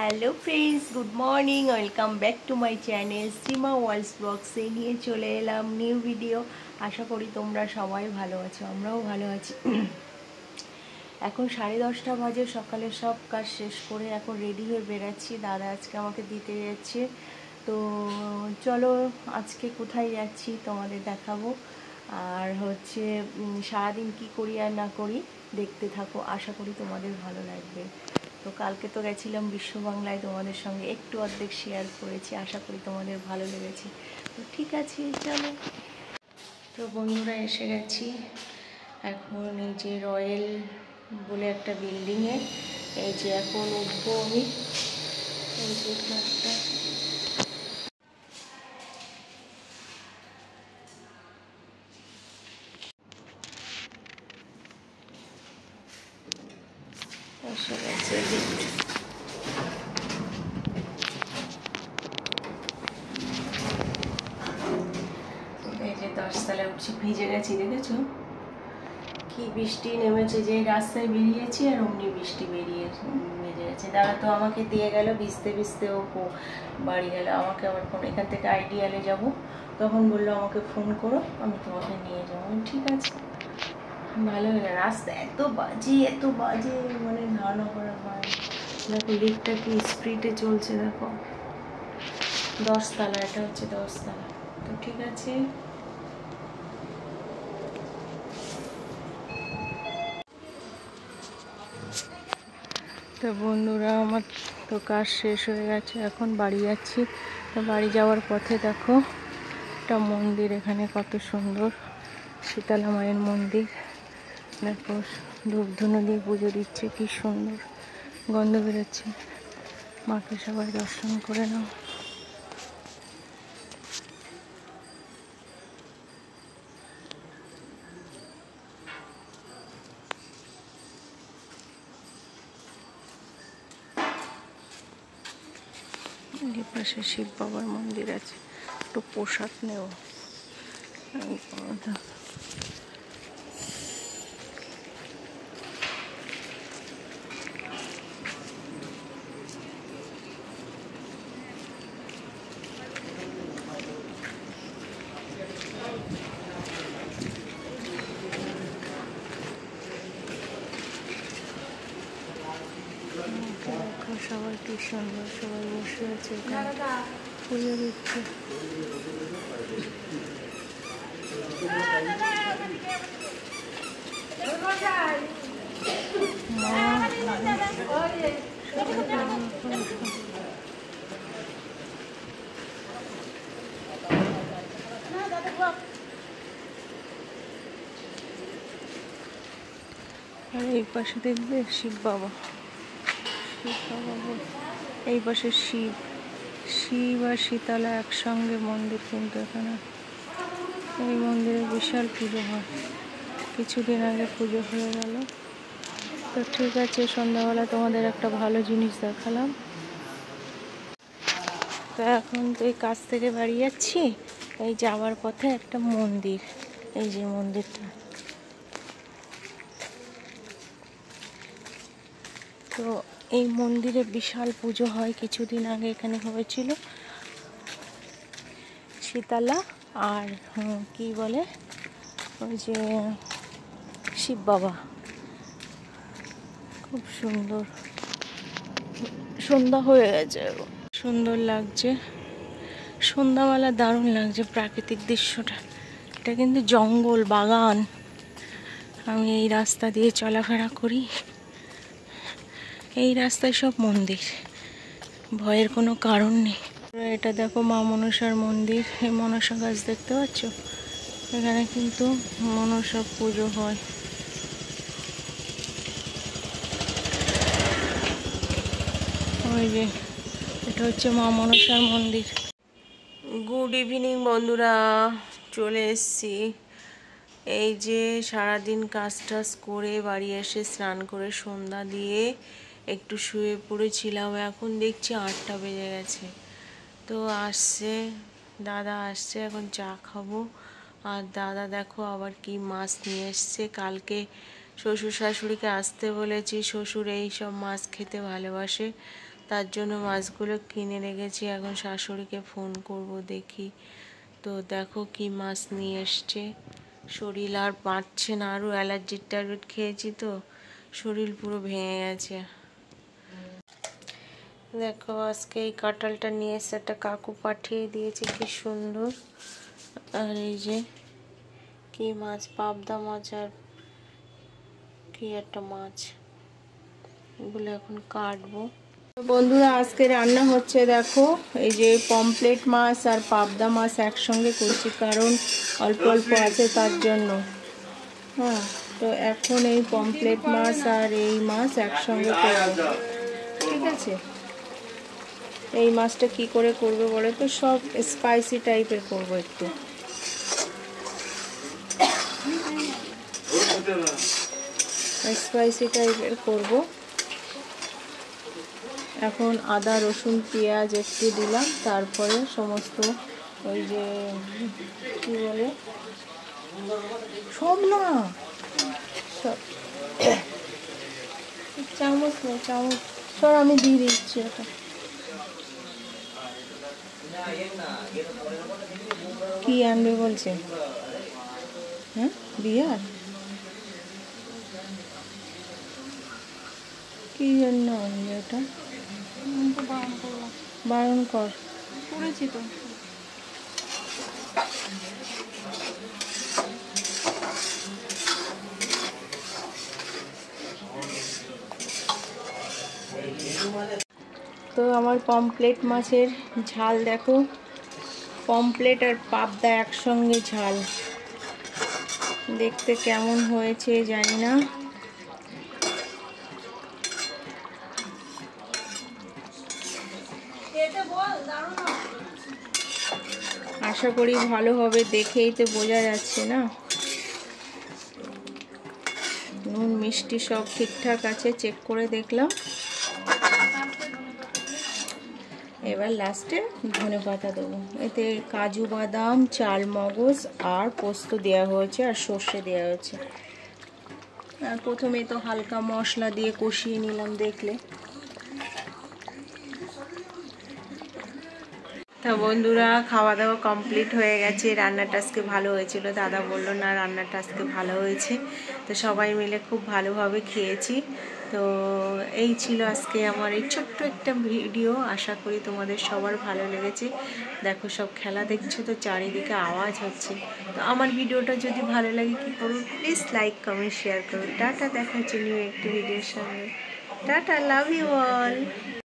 Hello friends, good morning. Welcome back to my channel Seema worlds ব্লগসে নিয়ে চলে এলাম নিউ ভিডিও। আশা করি তোমরা সবাই ভালো আছো, আমরাও ভালো আছি। এখন 10:30 বাজে, সকালে সব কাজ শেষ করে এখন রেডি হয়ে বেরাচ্ছি। দাদা আজকে আমাকে দিতে যাচ্ছে, তো চলো আজকে কোথায় যাচ্ছি তোমাদের দেখাবো। আর হচ্ছে সারাদিন কি করি আর না করি দেখতে থাকো, আশা করি তোমাদের ভালো লাগবে। তো কালকে তো গেছিলাম বিশ্ব বাংলায়, তোমাদের সঙ্গে একটু অর্ধেক শেয়ার করেছি, আশা করি তোমাদের ভালো লেগেছে। তো ঠিক আছে, চলো। তো বন্ধুরা এসে গেছি এখন এই যে রয়্যাল বলে একটা বিল্ডিংয়ে। এই যে এখন উঠবো আমি, এই যে একটা এসে গেছে। এই যে 10 তলায় উঠছি, ভিজে গেছি, দেখেছো কি বৃষ্টি নেমেছে। যে রাস্তায় বেরিয়েছি আর অমনি বৃষ্টি ভেজে গেছে। দাদা তো আমাকে দিয়ে গেল, ভিজতে ভিজতে ও বাড়ি গেল। আমাকে আবার ফোন, এখান থেকে আইডিয়ালে যাব, তখন বললো আমাকে ফোন করো, আমি তোমাকে নিয়ে যাবো। ঠিক আছে, ভালো হলো। রাস্তা এত বাজে মানে ধারণা করা হয়। দেখো লিফটটা কি স্পিডে চলছে, দেখো 10 তলা, এটা হচ্ছে 10 তলা। তো ঠিক আছে, তো বন্ধুরা আমার তো কাজ শেষ হয়ে গেছে, এখন বাড়ি যাচ্ছি। তো বাড়ি যাওয়ার পথে দেখো একটা মন্দির, এখানে কত সুন্দর শীতলা মায়ের মন্দির। দেখো ধূপ ধুনো দিয়ে পুজো দিচ্ছে, কি সুন্দর গন্ধ বেরোচ্ছে। মাকে সবাই দর্শন করে নাও। এই পাশে শিব বাবার মন্দির আছে, একটু প্রসাদ নেও। দেখো সবাই কি সুন্দর, সবাই বসে আছে এখানে পুজো দিচ্ছে। আর এই পাশে দেখবে শিব বাবা, এই পাশে শিব আর শীতলা একসঙ্গে মন্দির। কিন্তু এখানে এই মন্দিরে বিশাল পুজো হয়, কিছুদিন আগে পুজো হয়ে গেল। তো ঠিক আছে, সন্ধ্যাবেলা তোমাদের একটা ভালো জিনিস দেখালাম। তো এখন তো এই কাজ থেকে বাড়ি যাচ্ছি, এই যাওয়ার পথে একটা মন্দির, এই যে মন্দিরটা। তো এই মন্দিরে বিশাল পুজো হয়, কিছুদিন আগে এখানে হয়েছিল শীতলা আর কি বলে ওই যে শিব বাবা। খুব সুন্দর, সন্ধ্যা হয়ে গেছে, সুন্দর লাগছে সন্ধ্যাবেলা, দারুণ লাগছে প্রাকৃতিক দৃশ্যটা। এটা কিন্তু জঙ্গল বাগান। আমি এই রাস্তা দিয়ে চলাফেরা করি, এই রাস্তায় সব মন্দির, ভয়ের কোনো কারণ নেই। এটা দেখো মা মনসার মন্দির, এই মনসা গাছ দেখতে পাচ্ছ, এখানে কিন্তু মনসা পুজো হয়। ওই যে এটা হচ্ছে মা মনসার মন্দির। গুড ইভিনিং বন্ধুরা, চলে এসছি। এই যে সারাদিন কাজ টাজ করে বাড়ি এসে স্নান করে সন্ধ্যা দিয়ে একটু শুয়ে পড়েছিলাম। এখন দেখছি 8টা বেজে গেছে। তো আসছে দাদা, আসছে, এখন চা খাবো। আর দাদা দেখো আবার কি মাছ নিয়ে এসছে। কালকে শ্বশুর শাশুড়িকে আসতে বলেছি, শ্বশুর এই সব মাছ খেতে ভালোবাসে, তার জন্য মাছগুলো কিনে রেখেছি। এখন শাশুড়িকে ফোন করব, দেখি। তো দেখো কি মাছ নিয়ে এসছে। শরীর আর বাঁচছে না, আরও অ্যালার্জির ট্যাবলেট খেয়েছি তো শরীর পুরো ভেঙে গেছে। দেখো আজকে এই কাঁঠালটা নিয়ে এসে একটা কাকু পাঠিয়ে দিয়েছে, কি সুন্দর। আর এই যে কি মাছ, পাবদা মাছ আর কি একটা মাছ, এগুলো এখন কাটবো। বন্ধুরা আজকে রান্না হচ্ছে, দেখো এই যে পমফ্রেট মাছ আর পাবদা মাছ একসঙ্গে করছি, কারণ অল্প অল্প আছে তার জন্য। হ্যাঁ, তো এখন এই পমফ্রেট মাছ আর এই মাছ একসঙ্গে করব, ঠিক আছে। এই মাছটা কি করে করবে বলে তো, সব স্পাইসি টাইপের করব, একটু স্পাইসি টাইপের করব। এখন আদা রসুন পেঁয়াজ একটু দিলাম, তারপরে সমস্ত ওই যে কি বলে সব না, সব চামচ নেই, চামচ সব আমি দিয়ে দিচ্ছি। এটা কি আনবে বলছে? হ্যাঁ, বিয়ার কি জন্য আনবে এটা? বারণ কর, করেছি তো। তো আমার পমফ্রেট মাছের ঝাল দেখো, পমফ্রেট আর পাবদা একসঙ্গে ঝাল, দেখতে কেমন হয়েছে জানি না। আশা করি ভালো হবে, দেখেই তো বোঝা যাচ্ছে না। নুন মিষ্টি সব ঠিকঠাক আছে, চেক করে দেখলাম। এবার লাস্টে ধনেপাতা দেবো। এতে কাজু বাদাম, চাল মগজ আর পোস্ত দেওয়া হয়েছে, আর সর্ষে দেওয়া হয়েছে। আর প্রথমে তো হালকা মশলা দিয়ে কষিয়ে নিলাম, দেখলে। তা বন্ধুরা খাওয়া দাওয়া কমপ্লিট হয়ে গেছে। রান্নাটা আজকে ভালো হয়েছিল, দাদা বললো না রান্নাটা আজকে ভালো হয়েছে, তো সবাই মিলে খুব ভালোভাবে খেয়েছি। তো এই ছিল আজকে আমার এই ছোট্ট একটা ভিডিও, আশা করি তোমাদের সবার ভালো লেগেছে। দেখো সব খেলা দেখছো তো, চারিদিকে আওয়াজ হচ্ছে। তো আমার ভিডিওটা যদি ভালো লাগে কী করো, প্লিজ লাইক কমেন্ট শেয়ার করো। টাটা, দেখা হচ্ছে নিউ একটি ভিডিওর সঙ্গে। Tata, love you all.